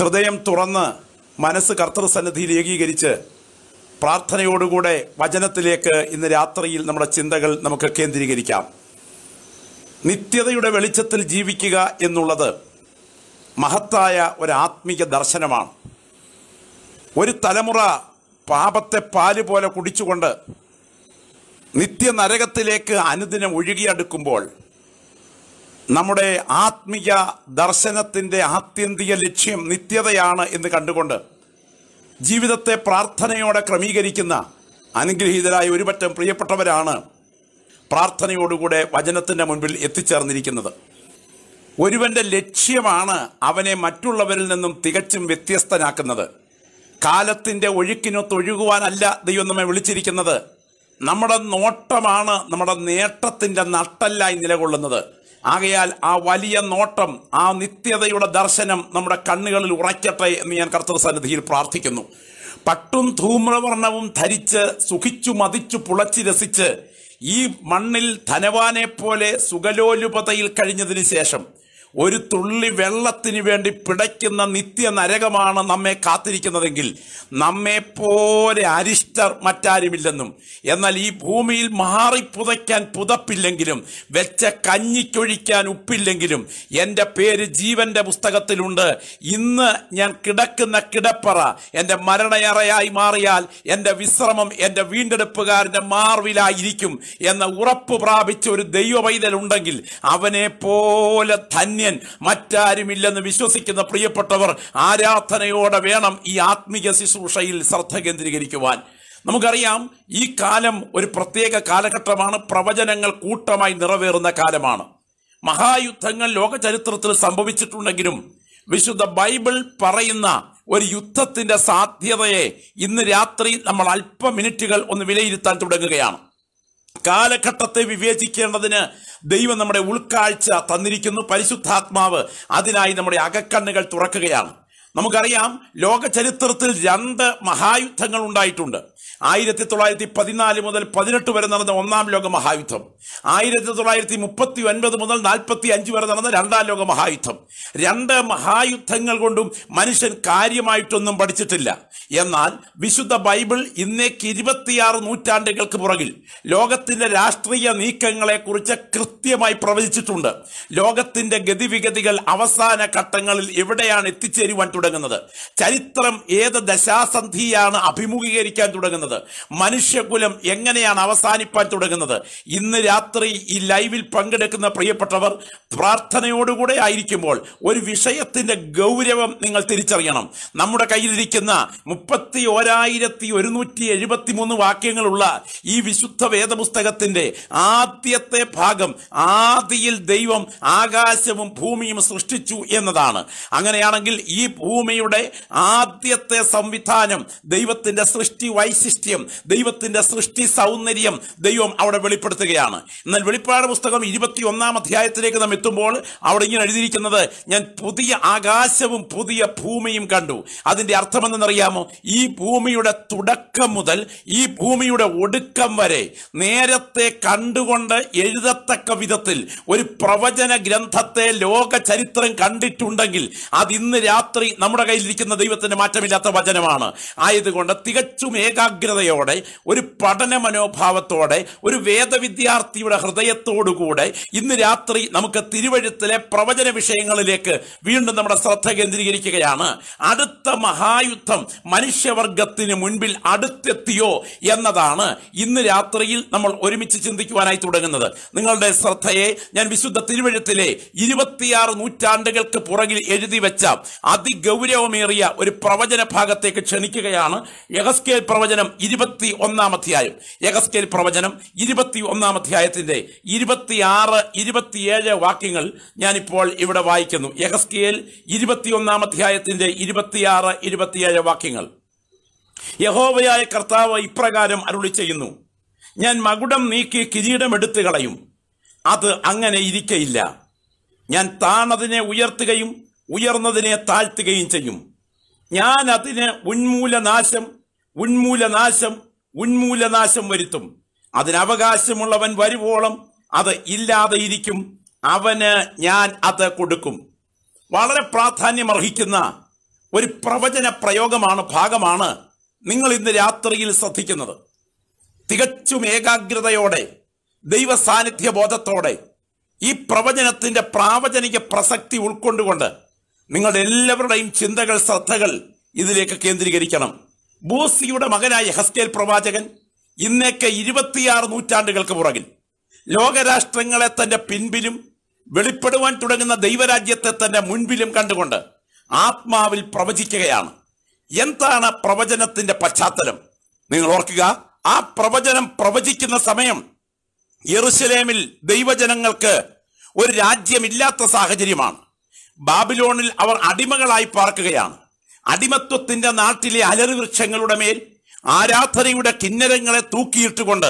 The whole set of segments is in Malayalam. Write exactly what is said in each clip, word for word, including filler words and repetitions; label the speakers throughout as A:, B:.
A: ഹൃദയം തുറന്ന് മനസ്സ് കർത്തൃസന്നിധിയിൽ ഏകീകരിച്ച് പ്രാർത്ഥനയോടുകൂടെ വചനത്തിലേക്ക് ഇന്ന് രാത്രിയിൽ നമ്മുടെ ചിന്തകൾ നമുക്ക് കേന്ദ്രീകരിക്കാം. നിത്യതയുടെ വെളിച്ചത്തിൽ ജീവിക്കുക എന്നുള്ളത് മഹത്തായ ഒരു ആത്മീയ ദർശനമാണ്. ഒരു തലമുറ പാപത്തെ പാല് പോലെ കുടിച്ചുകൊണ്ട് നിത്യനരകത്തിലേക്ക് അനുദിനം ഒഴുകിയെടുക്കുമ്പോൾ നമ്മുടെ ആത്മീയ ദർശനത്തിൻ്റെ ആത്യന്തിക ലക്ഷ്യം നിത്യതയാണ് എന്ന് കണ്ടുകൊണ്ട് ജീവിതത്തെ പ്രാർത്ഥനയോടെ ക്രമീകരിക്കുന്ന അനുഗ്രഹീതരായ ഒരുപറ്റം പ്രിയപ്പെട്ടവരാണ് പ്രാർത്ഥനയോടുകൂടെ വചനത്തിൻ്റെ മുൻപിൽ എത്തിച്ചേർന്നിരിക്കുന്നത്. ഒരുവന്റെ ലക്ഷ്യമാണ് അവനെ മറ്റുള്ളവരിൽ നിന്നും തികച്ചും വ്യത്യസ്തനാക്കുന്നത്. കാലത്തിൻ്റെ ഒഴുക്കിനൊത്തൊഴുകുവാനല്ല ദൈവം നമ്മെ വിളിച്ചിരിക്കുന്നത്. നമ്മുടെ നോട്ടമാണ് നമ്മുടെ നേട്ടത്തിൻ്റെ നട്ടല്ലായി നിലകൊള്ളുന്നത്. ആകയാൽ ആ വലിയ നോട്ടം, ആ നിത്യതയുടെ ദർശനം നമ്മുടെ കണ്ണുകളിൽ ഉറയ്ക്കട്ടെ എന്ന് ഞാൻ കർത്തൃസന്നിധിയിൽ പ്രാർത്ഥിക്കുന്നു. പട്ടും ധൂമ്രവർണ്ണവും ധരിച്ച് സുഖിച്ചു മതിച്ചു പുളച്ചു രസിച്ച് ഈ മണ്ണിൽ ധനവാനെ പോലെ സുഖലോലുപതയിൽ കഴിഞ്ഞതിന് ശേഷം ഒരു തുള്ളി വെള്ളത്തിന് വേണ്ടി പിടയ്ക്കുന്ന നിത്യ നരകമാണ് നമ്മെ കാത്തിരിക്കുന്നതെങ്കിൽ നമ്മെപ്പോലെ അരിഷ്ടർ മറ്റാരുമില്ലെന്നും, എന്നാൽ ഈ ഭൂമിയിൽ മാറിപ്പുതയ്ക്കാൻ പുതപ്പില്ലെങ്കിലും വെച്ച കഞ്ഞിക്കൊഴിക്കാൻ ഉപ്പില്ലെങ്കിലും എൻ്റെ പേര് ജീവന്റെ പുസ്തകത്തിലുണ്ട്. ഇന്ന് ഞാൻ കിടക്കുന്ന കിടപ്പറ എൻ്റെ മരണയറയായി മാറിയാൽ എൻ്റെ വിശ്രമം എൻ്റെ വീണ്ടെടുപ്പുകാരൻ്റെ മാർവിലായിരിക്കും എന്ന ഉറപ്പ് പ്രാപിച്ച ഒരു ദൈവവൈതലുണ്ടെങ്കിൽ അവനെ പോലെ ധന്യ മറ്റാരുമില്ലെന്ന് വിശ്വസിക്കുന്ന പ്രിയപ്പെട്ടവർ ആരാധനയോടെ വേണം ഈ ആത്മീയ ശുശ്രൂഷയിൽ ശ്രദ്ധ കേന്ദ്രീകരിക്കുവാൻ. നമുക്കറിയാം, ഈ കാലം ഒരു പ്രത്യേക കാലഘട്ടമാണ്. പ്രവചനങ്ങൾ കൂട്ടമായി നിറവേറുന്ന കാലമാണ്. മഹായുദ്ധങ്ങൾ ലോക ചരിത്രത്തിൽ സംഭവിച്ചിട്ടുണ്ടെങ്കിലും വിശുദ്ധ ബൈബിൾ പറയുന്ന ഒരു യുദ്ധത്തിന്റെ സാധ്യതയെ ഇന്ന് രാത്രി നമ്മൾ അല്പ മിനിറ്റുകൾ ഒന്ന് വിലയിരുത്താൻ തുടങ്ങുകയാണ്. കാലഘട്ടത്തെ വിവേചിക്കേണ്ടതിന് ദൈവം നമ്മുടെ ഉൾക്കാഴ്ച തന്നിരിക്കുന്നു. പരിശുദ്ധാത്മാവ് അതിനായി നമ്മുടെ അകക്കണ്ണുകൾ തുറക്കുകയാണ്. നമുക്കറിയാം, ലോക ചരിത്രത്തിൽ രണ്ട് മഹായുദ്ധങ്ങൾ ഉണ്ടായിട്ടുണ്ട്. ആയിരത്തി തൊള്ളായിരത്തി പതിനാല് മുതൽ പതിനെട്ട് വരെ നടന്ന ഒന്നാം ലോക മഹായുദ്ധം, ആയിരത്തി തൊള്ളായിരത്തി മുപ്പത്തി ഒൻപത് മുതൽ നാൽപ്പത്തി അഞ്ച് വരെ നടന്ന രണ്ടാം ലോക മഹായുദ്ധം. രണ്ട് മഹായുദ്ധങ്ങൾ കൊണ്ടും മനുഷ്യൻ കാര്യമായിട്ടൊന്നും പഠിച്ചിട്ടില്ല. എന്നാൽ വിശുദ്ധ ബൈബിൾ ഇന്നേക്ക് ഇരുപത്തിയാറ് നൂറ്റാണ്ടുകൾക്ക് പുറകിൽ ലോകത്തിന്റെ രാഷ്ട്രീയ നീക്കങ്ങളെ കുറിച്ച് കൃത്യമായി പ്രവചിച്ചിട്ടുണ്ട്. ലോകത്തിന്റെ ഗതിവിഗതികൾ അവസാന ഘട്ടങ്ങളിൽ എവിടെയാണ് എത്തിച്ചേരുവാൻ തുടങ്ങുന്നത്, ചരിത്രം ഏത് ദശാസന്ധിയാണ് അഭിമുഖീകരിക്കാൻ തുടങ്ങുന്നത്, മനുഷ്യകുലം എങ്ങനെയാണ് അവസാനിപ്പാൻ തുടങ്ങുന്നത്. ഇന്ന് രാത്രി ഈ ലൈവിൽ പങ്കെടുക്കുന്ന പ്രിയപ്പെട്ടവർ പ്രാർത്ഥനയോടുകൂടെ ആയിരിക്കുമ്പോൾ ഒരു വിഷയത്തിന്റെ ഗൗരവം നിങ്ങൾ തിരിച്ചറിയണം. നമ്മുടെ കയ്യിലിരിക്കുന്ന മുപ്പത്തി ഓരായിരത്തി ഒരുന്നൂറ്റി എഴുപത്തി മൂന്ന് വാക്യങ്ങളുള്ള ഈ വിശുദ്ധ വേദപുസ്തകത്തിന്റെ ആദ്യത്തെ ഭാഗം ആദിയിൽ ദൈവം ആകാശവും ഭൂമിയും സൃഷ്ടിച്ചു എന്നതാണ്. അങ്ങനെയാണെങ്കിൽ ഈ ഭൂമിയുടെ ആദ്യത്തെ സംവിധാനം, ദൈവത്തിന്റെ സൃഷ്ടി വൈശിഷ്ട്യം, ദൈവത്തിന്റെ സൃഷ്ടി സൗന്ദര്യം ദൈവം അവിടെ വെളിപ്പെടുത്തുകയാണ്. എന്നാൽ വെളിപ്പാട് പുസ്തകം ഇരുപത്തി ഒന്നാം അധ്യായത്തിലേക്ക് നാം എത്തുമ്പോൾ അവിടെ ഇങ്ങനെ എഴുതിയിരിക്കുന്നത്, ഞാൻ പുതിയ ആകാശവും പുതിയ ഭൂമിയും കണ്ടു. അതിന്റെ അർത്ഥം എന്തെന്നറിയാമോ? ഈ ഭൂമിയുടെ തുടക്കം മുതൽ ഈ ഭൂമിയുടെ ഒടുക്കം വരെ നേരത്തെ കണ്ടുകൊണ്ട് എഴുതത്തക്ക വിധത്തിൽ ഒരു പ്രവചന ഗ്രന്ഥത്തെ ലോക ചരിത്രം കണ്ടിട്ടുണ്ടെങ്കിൽ അത് ഇന്ന് രാത്രി നമ്മുടെ കയ്യിലിരിക്കുന്ന ദൈവത്തിന്റെ മാറ്റമില്ലാത്ത വചനമാണ്. ആയതുകൊണ്ട് തികച്ചും ഏകാഗ്രതയോടെ, ഒരു പഠന മനോഭാവത്തോടെ, ഒരു വേദവിദ്യാർത്ഥിയുടെ ഹൃദയത്തോടുകൂടെ ഇന്ന് രാത്രി നമുക്ക് തിരുവഴുത്തിലെ പ്രവചന വിഷയങ്ങളിലേക്ക് വീണ്ടും നമ്മുടെ ശ്രദ്ധ കേന്ദ്രീകരിക്കുകയാണ്. അടുത്ത മഹായുദ്ധം മനുഷ്യവർഗത്തിന് മുൻപിൽ അടുത്തെത്തിയോ എന്നതാണ് ഇന്ന് രാത്രിയിൽ നമ്മൾ ഒരുമിച്ച് ചിന്തിക്കുവാനായി തുടങ്ങുന്നത്. നിങ്ങളുടെ ശ്രദ്ധയെ ഞാൻ വിശുദ്ധ തിരുവഴുത്തിലെ ഇരുപത്തിയാറ് നൂറ്റാണ്ടുകൾക്ക് പുറകിൽ എഴുതി വെച്ച അതിഗൗരവമേറിയ ഒരു പ്രവചന ഭാഗത്തേക്ക് ക്ഷണിക്കുകയാണ്. യെഹെസ്കേൽ പ്രവചനം ഇരുപത്തി ഒന്നാം അധ്യായം. യെഹെസ്കേൽ പ്രവചനം ഇരുപത്തി ഒന്നാം അധ്യായത്തിന്റെ ഇരുപത്തിയാറ് ഇരുപത്തിയേഴ് വാക്യങ്ങൾ ഞാനിപ്പോൾ ഇവിടെ വായിക്കുന്നു. യെഹെസ്കേൽ ഇരുപത്തിയൊന്നാം അധ്യായത്തിന്റെ ഇരുപത്തിയാറ് ഇരുപത്തിയേഴ് വാക്യങ്ങൾ. യഹോവയായ കർത്താവ് ഇപ്രകാരം അരുളി ചെയ്യുന്നു, ഞാൻ മകുടം നീക്കി കിരീടം എടുത്തു കളയും, അത് അങ്ങനെ ഇരിക്കയില്ല. ഞാൻ താണതിനെ ഉയർത്തുകയും ഉയർന്നതിനെ താഴ്ത്തുകയും ചെയ്യും. ഞാൻ അതിന് ഉന്മൂലനാശം ഉന്മൂലനാശം ഉന്മൂലനാശം വരുത്തും. അതിനവകാശമുള്ളവൻ വരുവോളം അത് ഇല്ലാതെ ഇരിക്കും. അവന് ഞാൻ അത് കൊടുക്കും. വളരെ പ്രാധാന്യമർഹിക്കുന്ന ഒരു പ്രവചന പ്രയോഗമാണ്, ഭാഗമാണ് നിങ്ങൾ ഇന്ന് രാത്രിയിൽ ശ്രദ്ധിക്കുന്നത്. തികച്ചും ഏകാഗ്രതയോടെ, ദൈവ സാന്നിധ്യ ബോധത്തോടെ ഈ പ്രവചനത്തിന്റെ പ്രാവചനിക പ്രസക്തി ഉൾക്കൊണ്ടുകൊണ്ട് നിങ്ങളുടെ എല്ലാവരുടെയും ചിന്തകൾ, ശ്രദ്ധകൾ ഇതിലേക്ക് കേന്ദ്രീകരിക്കണം. ബൂസിയുടെ മകനായ യെഹെസ്കേൽ പ്രവാചകൻ ഇന്നേക്ക് ഇരുപത്തിയാറ് നൂറ്റാണ്ടുകൾക്ക് പുറകിൽ ലോകരാഷ്ട്രങ്ങളെ തന്റെ പിൻപിലും വെളിപ്പെടുവാൻ തുടങ്ങുന്ന ദൈവരാജ്യത്തെ തന്റെ മുൻപിലും കണ്ടുകൊണ്ട് ആത്മാവിൽ പ്രവചിക്കുകയാണ്. എന്താണ് പ്രവചനത്തിന്റെ പശ്ചാത്തലം? നിങ്ങൾ ഓർക്കുക, ആ പ്രവചനം പ്രവചിക്കുന്ന സമയം യെരുശലേമിൽ ദൈവജനങ്ങൾക്ക് ഒരു രാജ്യമില്ലാത്ത സാഹചര്യമാണ്. ബാബിലോണിൽ അവർ അടിമകളായി പാർക്കുകയാണ്. അടിമത്വത്തിന്റെ നാട്ടിലെ അലറി വൃക്ഷങ്ങളുടെ മേൽ ആരാധനയുടെ കിന്നരങ്ങളെ തൂക്കിയിട്ടുകൊണ്ട്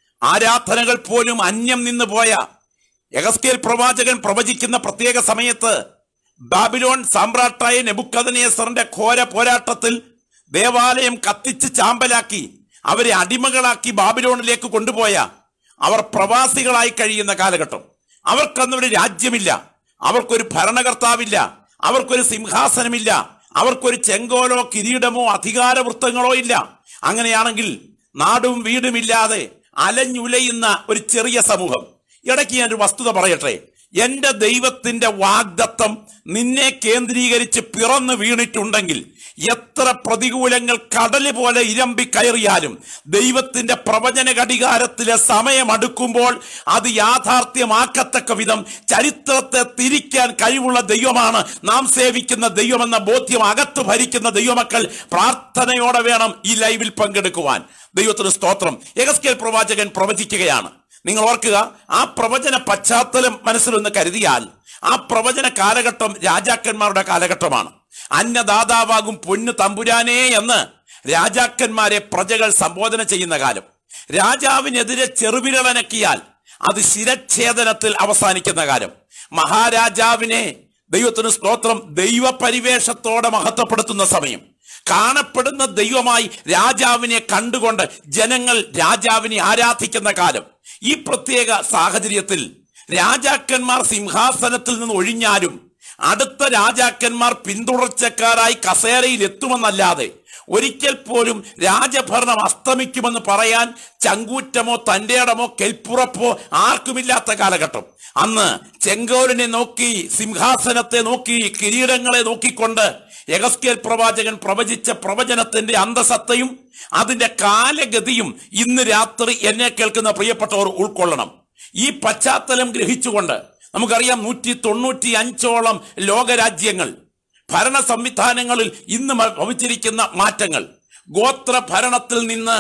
A: ആരാധനകൾ പോലും അന്യം നിന്ന് പോയ യെഹെസ്കേൽ പ്രവാചകൻ പ്രവചിക്കുന്ന പ്രത്യേക സമയത്ത് ബാബിലോൺ സാമ്രാട്ടായ നെബൂഖദ്നേസറിന്റെ ഘോര പോരാട്ടത്തിൽ ദേവാലയം കത്തിച്ച് ചാമ്പലാക്കി അവരെ അടിമകളാക്കി ബാബിലോണിലേക്ക് കൊണ്ടുപോയ അവർ പ്രവാസികളായി കഴിയുന്ന കാലഘട്ടം. അവർക്കന്നൊരു രാജ്യമില്ല, അവർക്കൊരു ഭരണകർത്താവില്ല, അവർക്കൊരു സിംഹാസനമില്ല, അവർക്കൊരു ചെങ്കോലോ കിരീടമോ അധികാരവൃത്തങ്ങളോ ഇല്ല. അങ്ങനെയാണെങ്കിൽ നാടും വീടുമില്ലാതെ അലഞ്ഞുലയുന്ന ഒരു ചെറിയ സമൂഹം. ഇടയ്ക്ക് ഞാനൊരു വസ്തുത പറയട്ടെ. എന്റെ ദൈവത്തിന്റെ വാഗ്ദത്തം നിന്നെ കേന്ദ്രീകരിച്ച് പിറന്നു വീണിട്ടുണ്ടെങ്കിൽ എത്ര പ്രതികൂലങ്ങൾ കടല് പോലെ ഇരമ്പി കയറിയാലും ദൈവത്തിന്റെ പ്രവചന ഘടികാരത്തിലെ സമയം അടുക്കുമ്പോൾ അത് യാഥാർത്ഥ്യമാക്കത്തക്ക വിധം ചരിത്രത്തെ തിരിക്കാൻ കഴിവുള്ള ദൈവമാണ് നാം സേവിക്കുന്ന ദൈവമെന്ന ബോധ്യം അകത്ത് ഭരിക്കുന്ന ദൈവമക്കൾ പ്രാർത്ഥനയോടെ വേണം ഈ ലൈവിൽ പങ്കെടുക്കുവാൻ. ദൈവത്തിന് സ്തോത്രം. യെഹെസ്കേൽ പ്രവാചകൻ പ്രവചിക്കുകയാണ്. നിങ്ങൾ ഓർക്കുക, ആ പ്രവചന പശ്ചാത്തലം മനസ്സിലൊന്ന് കരുതിയാൽ ആ പ്രവചന കാലഘട്ടം രാജാക്കന്മാരുടെ കാലഘട്ടമാണ്. അന്നദാതാവാകും പൊന്നു തമ്പുരാനേ എന്ന് രാജാക്കന്മാരെ പ്രജകൾ സംബോധന ചെയ്യുന്ന കാലം. രാജാവിനെതിരെ ചെറുവിരലനക്കിയാൽ അത് ശിരച്ഛേദനത്തിൽ അവസാനിക്കുന്ന കാലം. മഹാരാജാവിനെ, ദൈവത്തിന് സ്തോത്രം, ദൈവപരിവേഷത്തോടെ മഹത്വപ്പെടുത്തുന്ന സമയം. കാണപ്പെടുന്ന ദൈവമായി രാജാവിനെ കണ്ടുകൊണ്ട് ജനങ്ങൾ രാജാവിനെ ആരാധിക്കുന്ന കാലം. ഈ പ്രത്യേക സാഹചര്യത്തിൽ രാജാക്കന്മാർ സിംഹാസനത്തിൽ നിന്ന് ഒഴിഞ്ഞാലും അടുത്ത രാജാക്കന്മാർ പിന്തുടർച്ചക്കാരായി കസേരയിൽ എത്തുമെന്നല്ലാതെ ഒരിക്കൽ പോലും രാജഭരണം അസ്തമിക്കുമെന്ന് പറയാൻ ചങ്കൂറ്റമോ തന്റെ ഇടമോ കെൽപ്പുറപ്പോ ആർക്കുമില്ലാത്ത കാലഘട്ടം. അന്ന് ചെങ്കോലിനെ നോക്കി, സിംഹാസനത്തെ നോക്കി, കിരീടങ്ങളെ നോക്കിക്കൊണ്ട് യെഹെസ്കേൽ പ്രവാചകൻ പ്രവചിച്ച പ്രവചനത്തിന്റെ അന്തസത്തയും അതിന്റെ കാലഗതിയും ഇന്ന് രാത്രി എന്നെ കേൾക്കുന്ന പ്രിയപ്പെട്ടവർ ഉൾക്കൊള്ളണം. ഈ പശ്ചാത്തലം ഗ്രഹിച്ചുകൊണ്ട് നമുക്കറിയാം, നൂറ്റി തൊണ്ണൂറ്റി അഞ്ചോളം ലോകരാജ്യങ്ങൾ, ഭരണ സംവിധാനങ്ങളിൽ ഇന്ന് ഭവിച്ചിരിക്കുന്ന മാറ്റങ്ങൾ, ഗോത്ര ഭരണത്തിൽ നിന്ന്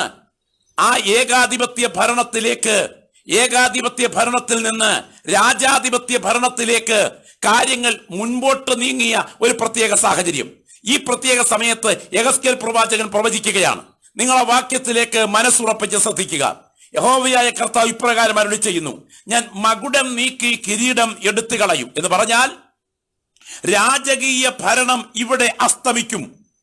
A: ആ ഏകാധിപത്യ ഭരണത്തിലേക്ക്, ഏകാധിപത്യ ഭരണത്തിൽ നിന്ന് രാജാധിപത്യ ഭരണത്തിലേക്ക് കാര്യങ്ങൾ മുൻപോട്ട് നീങ്ങിയ ഒരു പ്രത്യേക സാഹചര്യം. ഈ പ്രത്യേക സമയത്ത് യെഹെസ്കേൽ പ്രവാചകൻ പ്രവചിക്കുകയാണ്. നിങ്ങൾ ആ വാക്യത്തിലേക്ക് മനസ്സുറപ്പിച്ച് ശ്രദ്ധിക്കുക. യഹോവയായ കർത്താവ് ഇപ്രകാരം അരുളി ചെയ്യുന്നു, ഞാൻ മകുടം നീക്കി കിരീടം എടുത്തു കളയും എന്ന് പറഞ്ഞാൽ രാജകീയ ഭരണം ഇവിടെ അസ്തമിക്കും.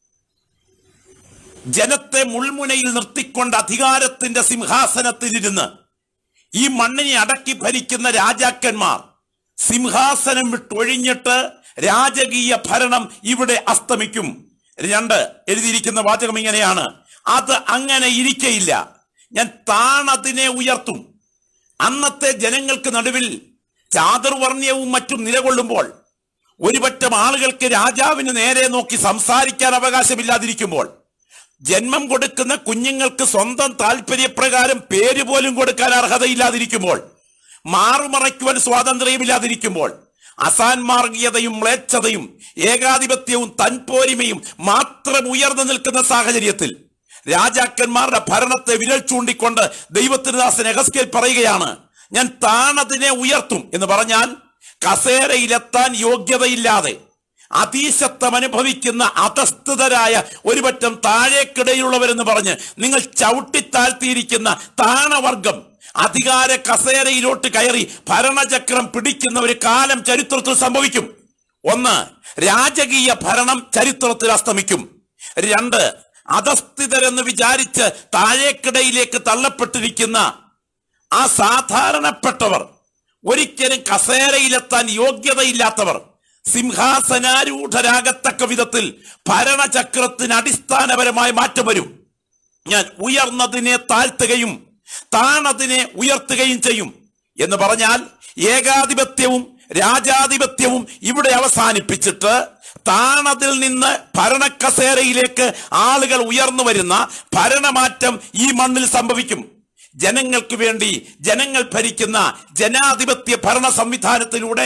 A: ജനത്തെ മുൾമുനയിൽ നിർത്തിക്കൊണ്ട് അധികാരത്തിന്റെ സിംഹാസനത്തിലിരുന്ന് ഈ മണ്ണിനെ അടക്കി ഭരിക്കുന്ന രാജാക്കന്മാർ സിംഹാസനം വിട്ടൊഴിഞ്ഞിട്ട് രാജകീയ ഭരണം ഇവിടെ അസ്തമിക്കും. രണ്ട്, എഴുതിയിരിക്കുന്ന വാചകം ഇങ്ങനെയാണ്, അത് അങ്ങനെ ഇരിക്കയില്ല, ഞാൻ താണതിനെ ഉയർത്തും. അന്നത്തെ ജനങ്ങൾക്ക് നടുവിൽ ചാതുർവർണ്ണ്യവും മറ്റും നിലകൊള്ളുമ്പോൾ, ഒരുപറ്റം ആളുകൾക്ക് രാജാവിന് നേരെ നോക്കി സംസാരിക്കാൻ അവകാശമില്ലാതിരിക്കുമ്പോൾ, ജന്മം കൊടുക്കുന്ന കുഞ്ഞുങ്ങൾക്ക് സ്വന്തം താല്പര്യപ്രകാരം പേര് പോലും കൊടുക്കാൻ അർഹതയില്ലാതിരിക്കുമ്പോൾ, മാറുമറയ്ക്കുവാൻ സ്വാതന്ത്ര്യമില്ലാതിരിക്കുമ്പോൾ, അസാൻമാർഗീയതയും മ്ലേച്ഛതയും ഏകാധിപത്യവും തൻപോരിമയും മാത്രം ഉയർന്നു നിൽക്കുന്ന സാഹചര്യത്തിൽ രാജാക്കന്മാരുടെ ഭരണത്തെ വിരൽ ചൂണ്ടിക്കൊണ്ട് ദൈവത്തിന്റെ ദാസൻ യെഹെസ്കേൽ പറയുകയാണ്, ഞാൻ താണതിനെ ഉയർത്തും എന്ന് പറഞ്ഞാൽ കസേരയിലെത്താൻ യോഗ്യതയില്ലാതെ അതീശത്വം അനുഭവിക്കുന്ന അധസ്ഥിതരായ ഒരുപറ്റം താഴേക്കിടയിലുള്ളവരെന്ന് പറഞ്ഞ് നിങ്ങൾ ചവിട്ടിത്താഴ്ത്തിയിരിക്കുന്ന താണവർഗം അധികാര കസേരയിലോട്ട് കയറി ഭരണചക്രം പിടിക്കുന്ന ഒരു കാലം ചരിത്രത്തിൽ സംഭവിക്കും. ഒന്ന്, രാജകീയ ഭരണം ചരിത്രത്തിൽ അസ്തമിക്കും. രണ്ട്, അധസ്ഥിതരെന്ന് വിചാരിച്ച് താഴേക്കിടയിലേക്ക് തള്ളപ്പെട്ടിരിക്കുന്ന ആ സാധാരണപ്പെട്ടവർ, ഒരിക്കലും കസേരയിലെത്താൻ യോഗ്യതയില്ലാത്തവർ, സിംഹാസനാരൂഢരാകത്തക്ക വിധത്തിൽ ഭരണചക്രത്തിന് അടിസ്ഥാനപരമായ മാറ്റം വരും. ഞാൻ ഉയർന്നതിനെ താഴ്ത്തുകയും താണതിനെ ഉയർത്തുകയും ചെയ്യും എന്ന് പറഞ്ഞാൽ ഏകാധിപത്യവും രാജാധിപത്യവും ഇവിടെ അവസാനിപ്പിച്ചിട്ട് താണതിൽ നിന്ന് ഭരണക്കസേരയിലേക്ക് ആളുകൾ ഉയർന്നു വരുന്ന ഭരണമാറ്റം ഈ മണ്ണിൽ സംഭവിക്കും. ജനങ്ങൾക്ക് വേണ്ടി ജനങ്ങൾ ഭരിക്കുന്ന ജനാധിപത്യ ഭരണ സംവിധാനത്തിലൂടെ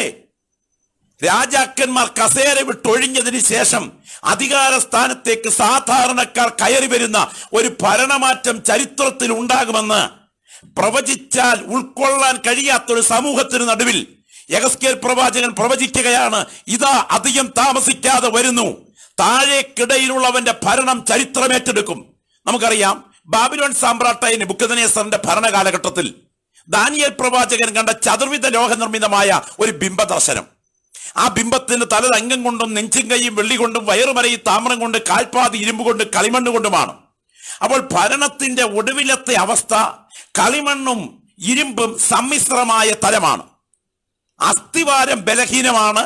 A: രാജാക്കന്മാർ കസേര വിട്ടൊഴിഞ്ഞതിന് ശേഷം അധികാര സ്ഥാനത്തേക്ക് സാധാരണക്കാർ കയറി വരുന്ന ഒരു ഭരണമാറ്റം ചരിത്രത്തിൽ ഉണ്ടാകുമെന്ന് പ്രവചിച്ചാൽ ഉൾക്കൊള്ളാൻ കഴിയാത്തൊരു സമൂഹത്തിന് നടുവിൽ യെഹെസ്കേൽ പ്രവാചകൻ പ്രവചിക്കുകയാണ്. ഇതാ അധികം താമസിക്കാതെ വരുന്നു, താഴേക്കിടയിലുള്ളവന്റെ ഭരണം ചരിത്രമേറ്റെടുക്കും. നമുക്കറിയാം, ബാബിലോൺ സാമ്രാട്ടായ നെബൂഖദ്നേസറിന്റെ ഭരണകാലഘട്ടത്തിൽ ദാനിയേൽ പ്രവാചകൻ കണ്ട ചതുർവിധ ലോഹനിർമ്മിതമായ ഒരു ബിംബദർശനം. ആ ബിംബത്തിന് തല തങ്കം കൊണ്ടും നെഞ്ചും കൈയും വെള്ളി കൊണ്ടും വയറുമരയും താമ്രം കൊണ്ട് കാൽപ്പാതി ഇരുമ്പ് കൊണ്ട് കളിമണ്ണ് കൊണ്ടുമാണ്. അപ്പോൾ ഭരണത്തിന്റെ ഒടുവിലത്തെ അവസ്ഥ കളിമണ്ണും ഇരുമ്പും സമ്മിശ്രമായ തലമാണ്. അസ്ഥിവാരം ബലഹീനമാണ്,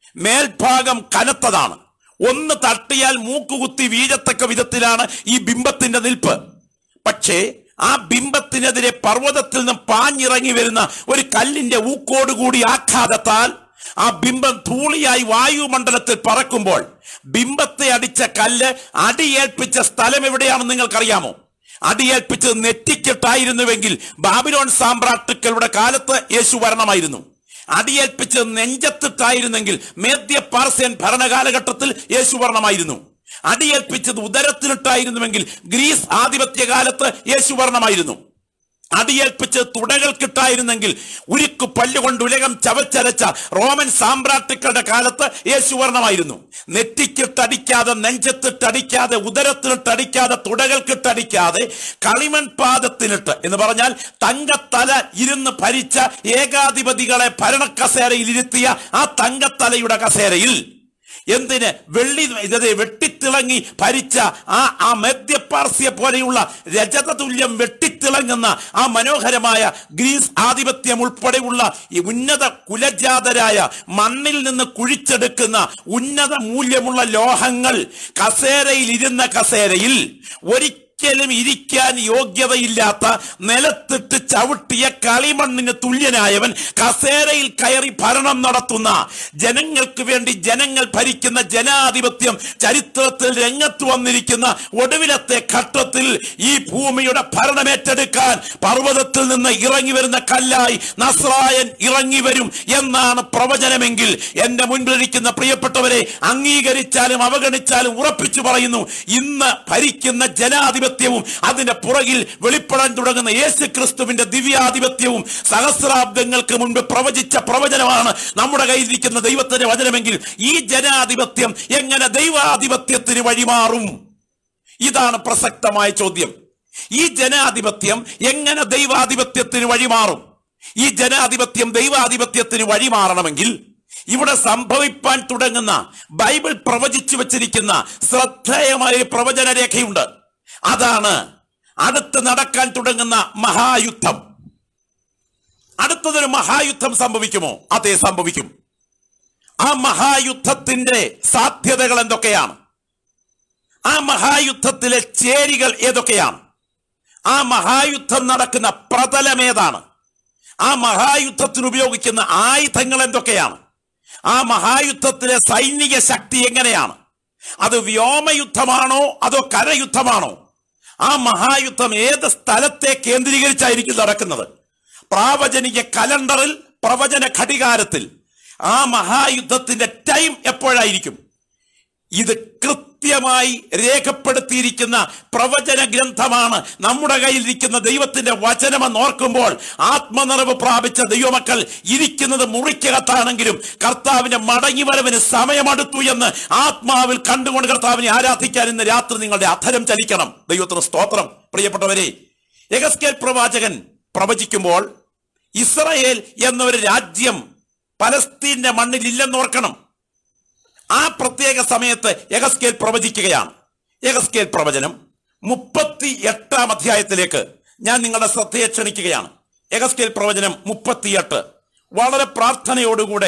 A: മേൽഭാഗം കനത്തതാണ്. ഒന്ന് തട്ടിയാൽ മൂക്കുകുത്തി വീഴത്തക്ക വിധത്തിലാണ് ഈ ബിംബത്തിന്റെ നിൽപ്പ്. പക്ഷേ ആ ബിംബത്തിനെതിരെ പർവ്വതത്തിൽ നിന്ന് പാഞ്ഞിറങ്ങി വരുന്ന ഒരു കല്ലിന്റെ ഊക്കോടുകൂടി ആഘാതത്താൽ ആ ബിംബം ധൂളിയായി വായുമണ്ഡലത്തിൽ പറക്കുമ്പോൾ ബിംബത്തെ അടിച്ച കല്ല് അടിയേൽപ്പിച്ച സ്ഥലം എവിടെയാണെന്ന് നിങ്ങൾക്കറിയാമോ? അടിയേൽപ്പിച്ചത് നെറ്റിക്കെട്ടായിരുന്നുവെങ്കിൽ ബാബിലോൺ സാമ്രാട്ടുക്കളുടെ കാലത്ത് യേശു വരണമായിരുന്നു. അടിയേൽപ്പിച്ചത് നെഞ്ചത്തിട്ടായിരുന്നെങ്കിൽ മേദ്യ പാർസ്യൻ ഭരണകാലഘട്ടത്തിൽ യേശു വരണമായിരുന്നു. അടിയേൽപ്പിച്ചത് ഉദരത്തിലിട്ടായിരുന്നുവെങ്കിൽ ഗ്രീസ് ആധിപത്യകാലത്ത് യേശു വരണമായിരുന്നു. അടിയേൽപ്പിച്ച് തുടകൾക്കിട്ടായിരുന്നെങ്കിൽ ഉരുക്കു പല്ലുകൊണ്ട് ഉലകം ചവച്ചരച്ച റോമൻ സാമ്രാട്ടുക്കളുടെ കാലത്ത് യേശു വർണ്ണമായിരുന്നു. നെറ്റിക്കിട്ടടിക്കാതെ, നെഞ്ചത്തിട്ടടിക്കാതെ, ഉദരത്തിലിട്ടടിക്കാതെ, തുടകൾക്കിട്ടടിക്കാതെ, കളിമൺ പാദത്തിലിട്ട് എന്ന് പറഞ്ഞാൽ തങ്കത്തല ഇരുന്ന് ഭരിച്ച ഏകാധിപതികളെ ഭരണക്കസേരയിൽ ഇരുത്തിയ ആ തങ്കത്തലയുടെ കസേരയിൽ എന്തിന് വെള്ളി വെട്ടിത്തിളങ്ങി ഭരിച്ച ആ ആ മധ്യപാർസ്യ പോലെയുള്ള രജത തുല്യം വെട്ടിത്തിളങ്ങുന്ന ആ മനോഹരമായ ഗ്രീസ് ആധിപത്യം ഉൾപ്പെടെയുള്ള ഈ ഉന്നത കുലജാതരായ മണ്ണിൽ നിന്ന് കുഴിച്ചെടുക്കുന്ന ഉന്നത മൂല്യമുള്ള ലോഹങ്ങൾ കസേരയിൽ ഇരുന്ന കസേരയിൽ ഒരിക്കലും ഒരിക്കലും ഇരിക്കാൻ യോഗ്യതയില്ലാത്ത നിലത്തിട്ട് ചവിട്ടിയ കളിമണ്ണിന് തുല്യനായവൻ കസേരയിൽ കയറി ഭരണം നടത്തുന്ന, ജനങ്ങൾക്ക് വേണ്ടി ജനങ്ങൾ ഭരിക്കുന്ന ജനാധിപത്യം ചരിത്രത്തിൽ രംഗത്ത് വന്നിരിക്കുന്ന ഒടുവിലത്തെ ഘട്ടത്തിൽ ഈ ഭൂമിയുടെ ഭരണമേറ്റെടുക്കാൻ പർവ്വതത്തിൽ നിന്ന് ഇറങ്ങി വരുന്ന കല്ലായി നസ്രായൻ ഇറങ്ങി വരും എന്നാണ് പ്രവചനമെങ്കിൽ എന്റെ മുൻപിലിരിക്കുന്ന പ്രിയപ്പെട്ടവരെ, അംഗീകരിച്ചാലും അവഗണിച്ചാലും ഉറപ്പിച്ചു പറയുന്നു, ഇന്ന് ഭരിക്കുന്ന ജനാധിപത്യം അതിന്റെ പുറകിൽ വെളിപ്പെടാൻ തുടങ്ങുന്ന യേശു ക്രിസ്തുവിന്റെ ദിവ്യാധിപത്യവും സഹസ്രാബ്ദങ്ങൾക്ക് മുൻപ് പ്രവചിച്ച പ്രവചനമാണ് നമ്മുടെ കയ്യിലിരിക്കുന്ന ദൈവത്തിന്റെ വചനമെങ്കിൽ ഈ ജനാധിപത്യം എങ്ങനെ ദൈവാധിപത്യത്തിന് വഴിമാറും? ഇതാണ് പ്രസക്തമായ ചോദ്യം. ഈ ജനാധിപത്യം എങ്ങനെ ദൈവാധിപത്യത്തിന് വഴിമാറും? ഈ ജനാധിപത്യം ദൈവാധിപത്യത്തിന് വഴിമാറണമെങ്കിൽ ഇവിടെ സംഭവിപ്പാൻ തുടങ്ങുന്ന ബൈബിൾ പ്രവചിച്ചു വച്ചിരിക്കുന്ന ശ്രദ്ധേയമായ പ്രവചന രേഖയുണ്ട്. അതാണ് അടുത്ത് നടക്കാൻ തുടങ്ങുന്ന മഹായുദ്ധം. അടുത്തതൊരു മഹായുദ്ധം സംഭവിക്കുമോ? അതേ, സംഭവിക്കും. ആ മഹായുദ്ധത്തിന്റെ സാധ്യതകൾ എന്തൊക്കെയാണ്? ആ മഹായുദ്ധത്തിലെ ചേരികൾ ഏതൊക്കെയാണ്? ആ മഹായുദ്ധം നടക്കുന്ന പ്രതലം ഏതാണ്? ആ മഹായുദ്ധത്തിന് ഉപയോഗിക്കുന്ന ആയുധങ്ങൾ എന്തൊക്കെയാണ്? ആ മഹായുദ്ധത്തിലെ സൈനിക ശക്തി എങ്ങനെയാണ്? അത് വ്യോമയുദ്ധമാണോ അതോ കരയുദ്ധമാണോ? ആ മഹായുദ്ധം ഏത് സ്ഥലത്തെ കേന്ദ്രീകരിച്ചായിരിക്കും നടക്കുന്നത്? പ്രാവചനിക കലണ്ടറിൽ, പ്രവചന ഘടികാരത്തിൽ ആ മഹായുദ്ധത്തിന്റെ ടൈം എപ്പോഴായിരിക്കും? ഇത് കൃത്യമായി രേഖപ്പെടുത്തിയിരിക്കുന്ന പ്രവചന ഗ്രന്ഥമാണ് നമ്മുടെ കയ്യിലിരിക്കുന്ന ദൈവത്തിന്റെ വചനമെന്ന് ഓർക്കുമ്പോൾ ആത്മനിറവ് പ്രാപിച്ച ദൈവമക്കൾ ഇരിക്കുന്നത് മുറിക്കകത്താണെങ്കിലും കർത്താവിന്റെ മടങ്ങിവരവിന് സമയമടുത്തു എന്ന് ആത്മാവിൽ കണ്ടുകൊണ്ട് കർത്താവിനെ ആരാധിക്കാൻ ഇന്ന് രാത്രി നിങ്ങളുടെ അധരം ചലിക്കണം. ദൈവത്തിന് സ്തോത്രം. പ്രിയപ്പെട്ടവരെ, യെഹെസ്കേൽ പ്രവാചകൻ പ്രവചിക്കുമ്പോൾ ഇസ്രായേൽ എന്നൊരു രാജ്യം പലസ്തീന്റെ മണ്ണിൽ ഇല്ലെന്നോർക്കണം. ആ പ്രത്യേക സമയത്ത് യെഹെസ്കേൽ പ്രവചിക്കുകയാണ്. യെഹെസ്കേൽ പ്രവചനം മുപ്പത്തി എട്ടാം അധ്യായത്തിലേക്ക് ഞാൻ നിങ്ങളുടെ ശ്രദ്ധയെ ക്ഷണിക്കുകയാണ്. യെഹെസ്കേൽ പ്രവചനം മുപ്പത്തിയെട്ട് വളരെ പ്രാർത്ഥനയോടുകൂടെ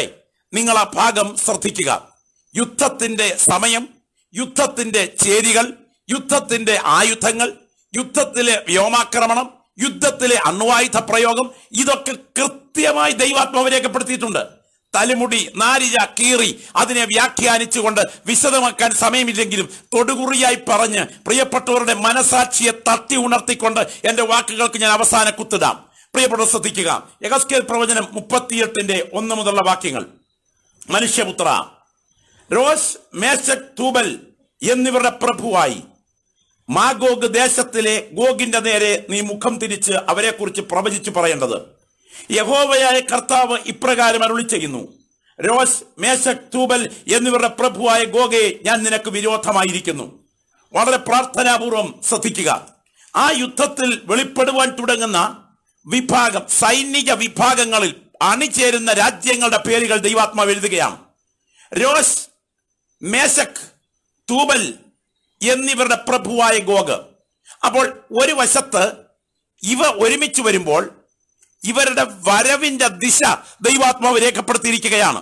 A: നിങ്ങൾ ആ ഭാഗം ശ്രദ്ധിക്കുക. യുദ്ധത്തിന്റെ സമയം, യുദ്ധത്തിന്റെ ചേരികൾ, യുദ്ധത്തിന്റെ ആയുധങ്ങൾ, യുദ്ധത്തിലെ വ്യോമാക്രമണം, യുദ്ധത്തിലെ അണ്വായുധ പ്രയോഗം, ഇതൊക്കെ കൃത്യമായി ദൈവാത്മാവ് രേഖപ്പെടുത്തിയിട്ടുണ്ട്. തലമുടി നാരിഴ കീറി അതിനെ വ്യാഖ്യാനിച്ചുകൊണ്ട് വിശദമാക്കാൻ സമയമില്ലെങ്കിലും തൊടുകുറിയായി പറഞ്ഞ് പ്രിയപ്പെട്ടവരുടെ മനസാക്ഷിയെ തട്ടി ഉണർത്തിക്കൊണ്ട് എന്റെ വാക്കുകൾക്ക് ഞാൻ അവസാന കുത്തിടാം. പ്രിയപ്പെട്ടവർ ശ്രദ്ധിക്കുക. യെഹെസ്കേൽ പ്രവചനം മുപ്പത്തിയെട്ടിന്റെ ഒന്ന് മുതലുള്ള വാക്യങ്ങൾ. മനുഷ്യപുത്ര, രോഷ്, മേശക്, തൂബൽ എന്നിവരുടെ പ്രഭുവായി മാഗോഗ് ദേശത്തിലെ ഗോഗിന്റെ നേരെ നീ മുഖം തിരിച്ച് അവരെ കുറിച്ച് പ്രവചിച്ചു പറയേണ്ടത്, യഹോവയായ കർത്താവ് ഇപ്രകാരം അരുളി ചെയ്യുന്നു, രോഷ്, മേശക്, തൂബൽ എന്നിവരുടെ പ്രഭുവായ ഗോഗയെ ഞാൻ നിനക്ക് വിരോധമായിരിക്കുന്നു. വളരെ പ്രാർത്ഥനാപൂർവം ശ്രദ്ധിക്കുക. ആ യുദ്ധത്തിൽ വെളിപ്പെടുവാൻ തുടങ്ങുന്ന വിഭാഗം, സൈനിക വിഭാഗങ്ങളിൽ അണിചേരുന്ന രാജ്യങ്ങളുടെ പേരുകൾ ദൈവാത്മാവ് എഴുതുകയാണ്. രോഷ്, മേശക്, തൂബൽ എന്നിവരുടെ പ്രഭുവായ ഗോഗ്. അപ്പോൾ ഒരു വശത്ത് ഇവ ഒരുമിച്ച് വരുമ്പോൾ ഇവരുടെ വരവിന്റെ ദിശ ദൈവാത്മാവ് രേഖപ്പെടുത്തിയിരിക്കുകയാണ്.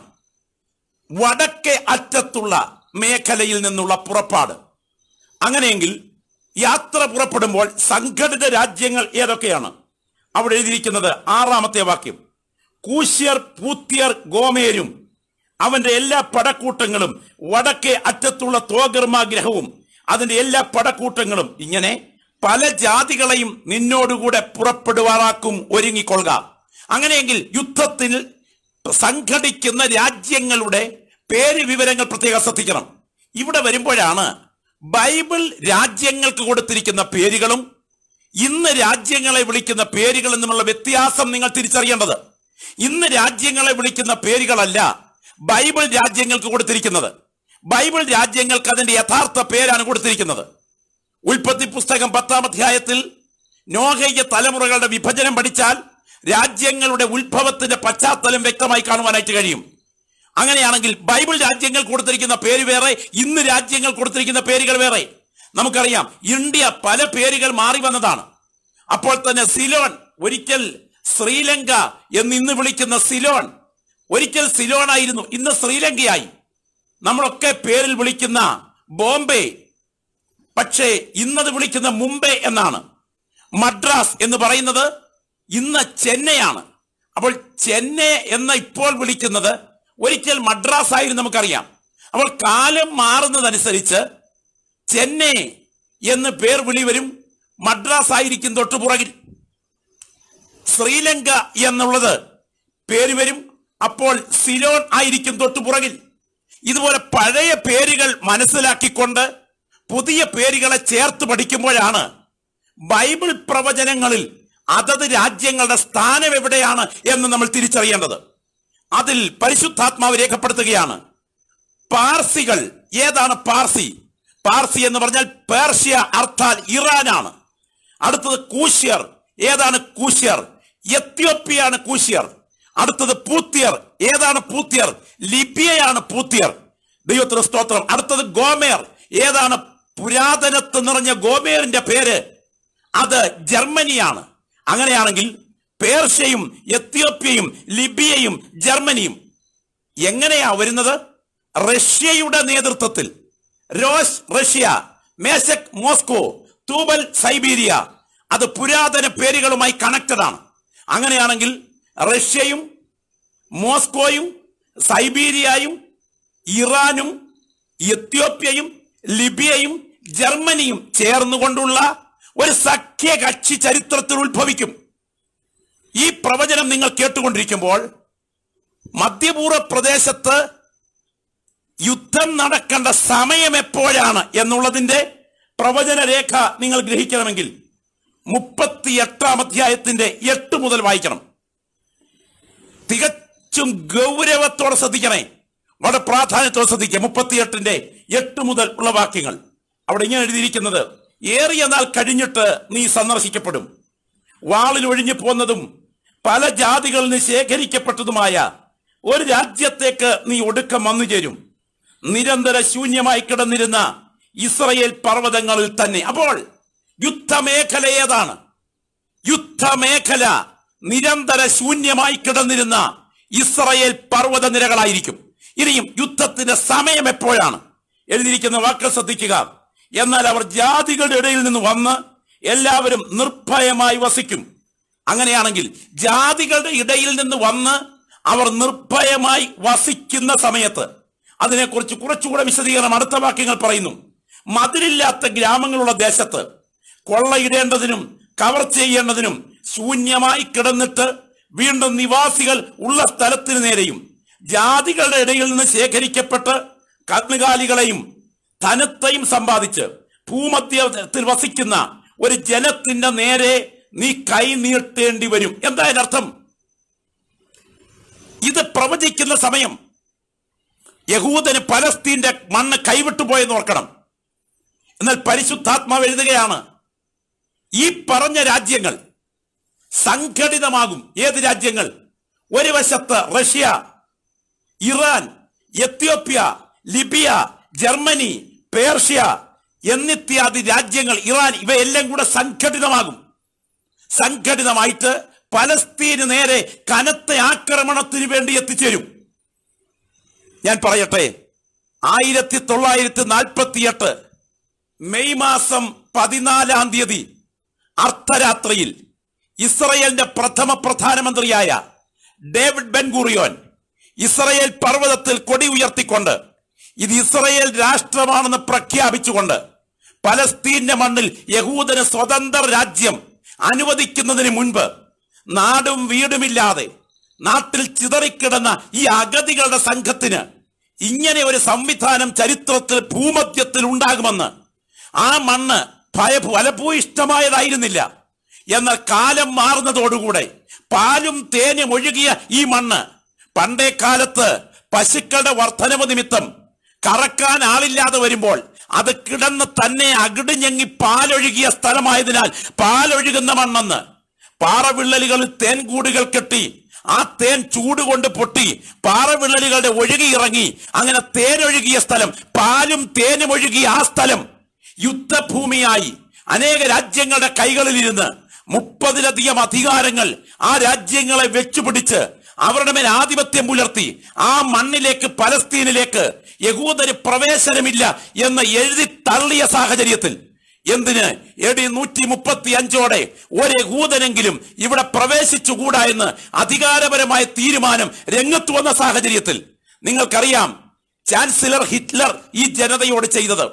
A: വടക്കേ അറ്റത്തുള്ള മേഖലയിൽ നിന്നുള്ള പുറപ്പാട്. അങ്ങനെയെങ്കിൽ യാത്ര പുറപ്പെടുമ്പോൾ സംഘടിത രാജ്യങ്ങൾ ഏതൊക്കെയാണ്? അവിടെ എഴുതിയിരിക്കുന്നത് ആറാമത്തെ വാക്യം, കൂശ്യർ, പൂത്യർ, ഗോമേരും അവന്റെ എല്ലാ പടക്കൂട്ടങ്ങളും, വടക്കേ അറ്റത്തുള്ള തോഗർമാഗ്രഹവും അതിന്റെ എല്ലാ പടക്കൂട്ടങ്ങളും, ഇങ്ങനെ പല ജാതികളെയും നിന്നോടുകൂടെ പുറപ്പെടുവാറാക്കും, ഒരുങ്ങിക്കൊള്ളുക. അങ്ങനെയെങ്കിൽ യുദ്ധത്തിൽ സംഘടിക്കുന്ന രാജ്യങ്ങളുടെ പേര് വിവരങ്ങൾ പ്രത്യേകം ശ്രദ്ധിക്കണം. ഇവിടെ വരുമ്പോഴാണ് ബൈബിൾ രാജ്യങ്ങൾക്ക് കൊടുത്തിരിക്കുന്ന പേരുകളും ഇന്ന് രാജ്യങ്ങളെ വിളിക്കുന്ന പേരുകളും തമ്മിലുള്ള വ്യത്യാസം നിങ്ങൾ തിരിച്ചറിയേണ്ടത്. ഇന്ന് രാജ്യങ്ങളെ വിളിക്കുന്ന പേരുകളല്ല ബൈബിൾ രാജ്യങ്ങൾക്ക് കൊടുത്തിരിക്കുന്നത്. ബൈബിൾ രാജ്യങ്ങൾക്ക് അതിന്റെ യഥാർത്ഥ പേരാണ് കൊടുത്തിരിക്കുന്നത്. ഉൽപ്പത്തി പുസ്തകം പത്താം അധ്യായത്തിൽ നോഹയുടെ തലമുറകളുടെ വിഭജനം പഠിച്ചാൽ രാജ്യങ്ങളുടെ ഉത്ഭവത്തിന്റെ പശ്ചാത്തലം വ്യക്തമായി കാണുവാനായിട്ട് കഴിയും. അങ്ങനെയാണെങ്കിൽ ബൈബിൾ രാജ്യങ്ങൾ കൊടുത്തിരിക്കുന്ന പേര് വേറെ, ഇന്ന് രാജ്യങ്ങൾ കൊടുത്തിരിക്കുന്ന പേരുകൾ വേറെ. നമുക്കറിയാം, ഇന്ത്യ പല പേരുകൾ മാറി വന്നതാണ്. അപ്പോൾ തന്നെ സിലോൺ, ഒരിക്കൽ ശ്രീലങ്ക എന്ന് ഇന്ന് വിളിക്കുന്ന സിലോൺ, ഒരിക്കൽ സിലോൺ ആയിരുന്നു, ഇന്ന് ശ്രീലങ്കയായി. നമ്മളൊക്കെ പേരിൽ വിളിക്കുന്ന ബോംബെ, പക്ഷേ ഇന്നത് വിളിക്കുന്ന മുംബൈ എന്നാണ്. മദ്രാസ് എന്ന് പറയുന്നത് ഇന്ന് ചെന്നൈയാണ്. അപ്പോൾ ചെന്നൈ എന്ന ഇപ്പോൾ വിളിക്കുന്നത് ഒരിക്കൽ മദ്രാസ് ആയിരുന്നു, നമുക്കറിയാം. അപ്പോൾ കാലം മാറുന്നതനുസരിച്ച് ചെന്നൈ എന്ന് പേർ വിളി വരും, മദ്രാസ് ആയിരിക്കും തൊട്ടുപുറകിൽ. ശ്രീലങ്ക എന്നുള്ളത് പേര് വരും, അപ്പോൾ സിലോൺ ആയിരിക്കും തൊട്ടുപുറകിൽ. ഇതുപോലെ പഴയ പേരുകൾ മനസ്സിലാക്കിക്കൊണ്ട് പുതിയ പേരുകളെ ചേർത്ത് പഠിക്കുമ്പോഴാണ് ബൈബിൾ പ്രവചനങ്ങളിൽ അതത് രാജ്യങ്ങളുടെ സ്ഥാനം എവിടെയാണ് എന്ന് നമ്മൾ തിരിച്ചറിയേണ്ടത്. അതിൽ പരിശുദ്ധാത്മാവ് രേഖപ്പെടുത്തുകയാണ്. പാർസികൾ, ഏതാണ് പാർസി? പാർസി എന്ന് പറഞ്ഞാൽ പേർഷ്യ, അർത്ഥാൽ ഇറാനാണ്. അടുത്തത് കൂശ്യർ, ഏതാണ് കൂശ്യർ? എത്യോപ്യയാണ് കൂശ്യർ. അടുത്തത് പൂത്യർ, ഏതാണ് പൂത്യർ? ലിബിയയാണ് പൂത്യർ. ദൈവത്തിന് സ്തോത്രം. അടുത്തത് ഗോമേർ, ഏതാണ്? പുരാതനത്ത് നിറഞ്ഞ ഗോമേറിന്റെ പേര് അത് ജർമ്മനിയാണ്. അങ്ങനെയാണെങ്കിൽ പേർഷ്യയും എത്യോപ്യയും ലിബിയയും ജർമ്മനിയും എങ്ങനെയാ വരുന്നത്? റഷ്യയുടെ നേതൃത്വത്തിൽ. Rosh Russia, Meshech Moscow, Tubal Siberia, അത് പുരാതന പേരുകളുമായി കണക്റ്റഡ് ആണ്. അങ്ങനെയാണെങ്കിൽ റഷ്യയും മോസ്കോയും സൈബീരിയയും ഇറാനും എത്യോപ്യയും ലിബിയയും ജർമ്മനിയും ചേർന്നുകൊണ്ടുള്ള ഒരു സഖ്യകക്ഷി ചരിത്രത്തിൽ ഉത്ഭവിക്കും. ഈ പ്രവചനം നിങ്ങൾ കേട്ടുകൊണ്ടിരിക്കുമ്പോൾ മധ്യപൂർവ്വ പ്രദേശത്ത് യുദ്ധം നടക്കേണ്ട സമയം എപ്പോഴാണ് എന്നുള്ളതിന്റെ പ്രവചന രേഖ നിങ്ങൾ ഗ്രഹിക്കണമെങ്കിൽ മുപ്പത്തി എട്ടാം അധ്യായത്തിന്റെ എട്ട് മുതൽ വായിക്കണം. തികച്ചും ഗൗരവത്തോടെ ശ്രദ്ധിക്കണേ, വളരെ പ്രാധാന്യത്തോടെ ശ്രദ്ധിക്കുക. മുപ്പത്തിയെട്ടിന്റെ എട്ട് മുതൽ ഉള്ള വാക്യങ്ങൾ അവിടെ ഇങ്ങനെ എഴുതിയിരിക്കുന്നത്, ഏറിയ നാൾ കഴിഞ്ഞിട്ട് നീ സന്ദർശിക്കപ്പെടും, വാളിൽ ഒഴിഞ്ഞു പോന്നതും പല ജാതികളിൽ നിന്ന് ശേഖരിക്കപ്പെട്ടതുമായ ഒരു രാജ്യത്തേക്ക് നീ ഒടുക്കം വന്നു ചേരും, നിരന്തര ശൂന്യമായി കിടന്നിരുന്ന ഇസ്രയേൽ പർവ്വതങ്ങളിൽ തന്നെ. അപ്പോൾ യുദ്ധമേഖല ഏതാണ്? യുദ്ധമേഖല നിരന്തര ശൂന്യമായി കിടന്നിരുന്ന ഇസ്രായേൽ പർവ്വത നിരകളായിരിക്കും. ഇനിയും യുദ്ധത്തിന്റെ സമയം എപ്പോഴാണ്? എഴുതിയിരിക്കുന്ന വാക്ക് ശ്രദ്ധിക്കുക. എന്നാൽ അവർ ജാതികളുടെ ഇടയിൽ നിന്ന് വന്ന് എല്ലാവരും നിർഭയമായി വസിക്കും. അങ്ങനെയാണെങ്കിൽ ജാതികളുടെ ഇടയിൽ നിന്ന് വന്ന് അവർ നിർഭയമായി വസിക്കുന്ന സമയത്ത് അതിനെക്കുറിച്ച് കുറച്ചുകൂടെ വിശദീകരണം അടുത്ത വാക്യങ്ങൾ പറയുന്നു. മതിലില്ലാത്ത ഗ്രാമങ്ങളുള്ള ദേശത്ത് കൊള്ളയിടേണ്ടതിനും കവർ ചെയ്യേണ്ടതിനും ശൂന്യമായി കിടന്നിട്ട് വീണ്ടും നിവാസികൾ ഉള്ള സ്ഥലത്തിന് നേരെയും ജാതികളുടെ ഇടയിൽ നിന്ന് ശേഖരിക്കപ്പെട്ട് കന്നുകാലികളെയും ധനത്തെയും സമ്പാദിച്ച് ഭൂമധ്യത്തിൽ വസിക്കുന്ന ഒരു ജനത്തിന്റെ നേരെ നീ കൈ നീട്ടേണ്ടി വരും. എന്താ അതിനർത്ഥം? ഇത് പ്രവചിക്കുന്ന സമയം യഹൂദന് പലസ്തീന്റെ മണ്ണ് കൈവിട്ടുപോയെന്ന് ഓർക്കണം. എന്നാൽ പരിശുദ്ധാത്മാവ് എഴുതുകയാണ്, ഈ പറഞ്ഞ രാജ്യങ്ങൾ സംഘടിതമാകും. ഏത് രാജ്യങ്ങൾ? ഒരു വശത്ത് Russia, Iran, Ethiopia, Libya, Germany, Persia എന്നിത്യാദി രാജ്യങ്ങൾ, ഇറാൻ, ഇവയെല്ലാം കൂടെ സംഘടിതമാകും. സംഘടിതമായിട്ട് പലസ്തീന് നേരെ കനത്ത ആക്രമണത്തിന് വേണ്ടി എത്തിച്ചേരും. ഞാൻ പറയട്ടെ, ആയിരത്തി തൊള്ളായിരത്തി നാൽപ്പത്തി എട്ട് മെയ് മാസം പതിനാലാം തീയതി അർദ്ധരാത്രിയിൽ ഇസ്രയേലിന്റെ പ്രഥമ പ്രധാനമന്ത്രിയായ ഡേവിഡ് ബെൻ ഗൂറിയോൻ ഇസ്രയേൽ പർവ്വതത്തിൽ കൊടി ഉയർത്തിക്കൊണ്ട് ഇത് ഇസ്രയേൽ രാഷ്ട്രമാണെന്ന് പ്രഖ്യാപിച്ചുകൊണ്ട് പലസ്തീന്റെ മണ്ണിൽ യഹൂദന് സ്വതന്ത്ര രാജ്യം അനുവദിക്കുന്നതിന് മുൻപ് നാടും വീടുമില്ലാതെ നാട്ടിൽ ചിതറിക്കിടന്ന ഈ അഗതികളുടെ സംഘത്തിന് ഇങ്ങനെ ഒരു സംവിധാനം ചരിത്രത്തിൽ ഭൂമധ്യത്തിൽ ഉണ്ടാകുമെന്ന് ആ മണ്ണ് ഭയ ഫലഭൂയിഷ്ടമായതായിരുന്നില്ല. എന്നാൽ കാലം മാറുന്നതോടുകൂടെ പാലും തേനും ഒഴുകിയ ഈ മണ്ണ് പണ്ടേ കാലത്ത് പശുക്കളുടെ വർധനവ് നിമിത്തം കറക്കാൻ ആളില്ലാതെ വരുമ്പോൾ അത് കിടന്ന് തന്നെ അകിടിഞ്ഞെങ്ങി പാലൊഴുകിയ സ്ഥലമായതിനാൽ പാലൊഴുകുന്ന മണ്ണെന്ന് പാറവിള്ളലുകളിൽ തേൻകൂടുകൾ കെട്ടി ആ തേൻ ചൂടുകൊണ്ട് പൊട്ടി പാറവിള്ളലുകളുടെ ഒഴുകി ഇറങ്ങി അങ്ങനെ തേനൊഴുകിയ സ്ഥലം, പാലും തേനും ഒഴുകിയ ആ സ്ഥലം യുദ്ധഭൂമിയായി അനേക രാജ്യങ്ങളുടെ കൈകളിലിരുന്ന് മുപ്പതിലധികം അധികാരങ്ങൾ ആ രാജ്യങ്ങളെ വെച്ചുപിടിച്ച് അവരുടെ മേൽ ആധിപത്യം പുലർത്തി ആ മണ്ണിലേക്ക്, പലസ്തീനിലേക്ക് യഹൂദന് പ്രവേശനമില്ല എന്ന് എഴുതി തള്ളിയ സാഹചര്യത്തിൽ എന്തിന് എ ഡി നൂറ്റി മുപ്പത്തി അഞ്ചോടെ ഒരു യഹൂദനെങ്കിലും ഇവിടെ പ്രവേശിച്ചുകൂടാ എന്ന് അധികാരപരമായ തീരുമാനം രംഗത്ത് വന്ന സാഹചര്യത്തിൽ നിങ്ങൾക്കറിയാം ചാൻസലർ ഹിറ്റ്ലർ ഈ ജനതയോട് ചെയ്തത്.